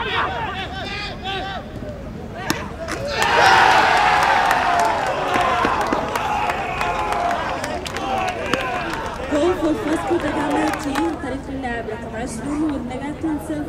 جول فور فاسكو دا جاما تيم طريق اللعب رقم 20 والنجاة 2-0.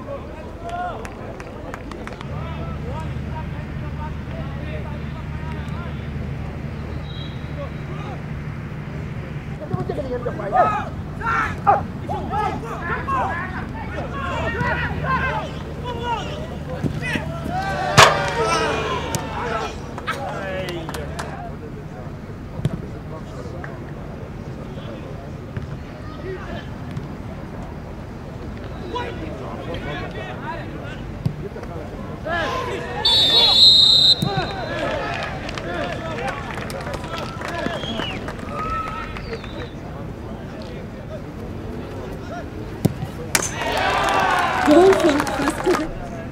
Goal for Vasco.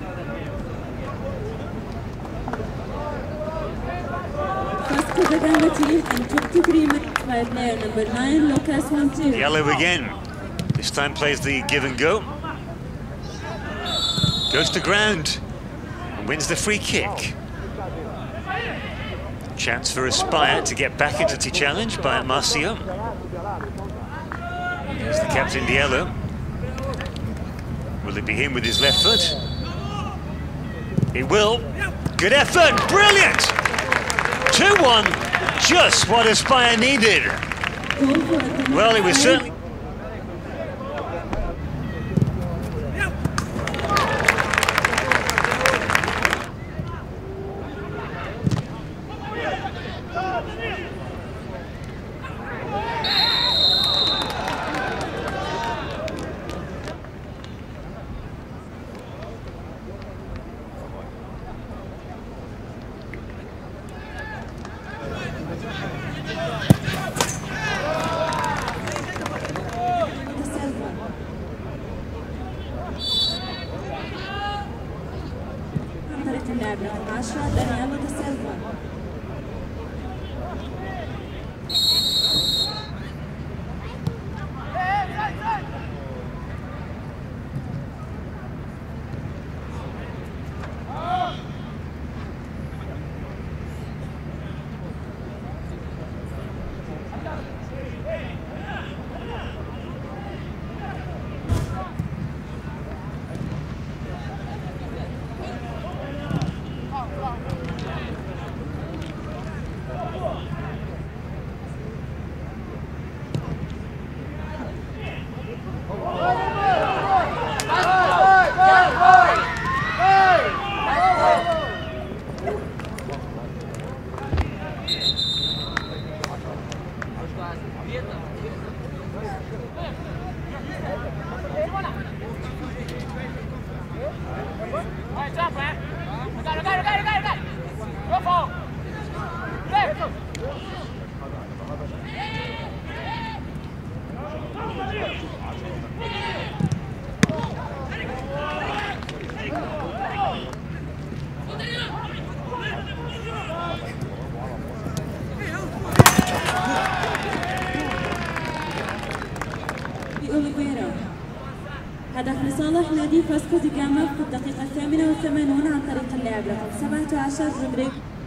Vasco da Gama team and took agreement by player number 9, Lucas Montiel. Yellow again. This time plays the give and go. Goes to ground and wins the free kick. Chance for Aspire to get back into the challenge by Marcio. There's the captain, Diallo. Will it be him with his left foot? It will. Good effort, brilliant! 2-1, just what Aspire needed. Well, it was certainly... اللاعب رقم 10 دانيال دا سيلفا. هدف لصالح نادي فاسكو دي جاما في الدقيقة 88 عن طريق اللاعب رقم 17 رودريغو.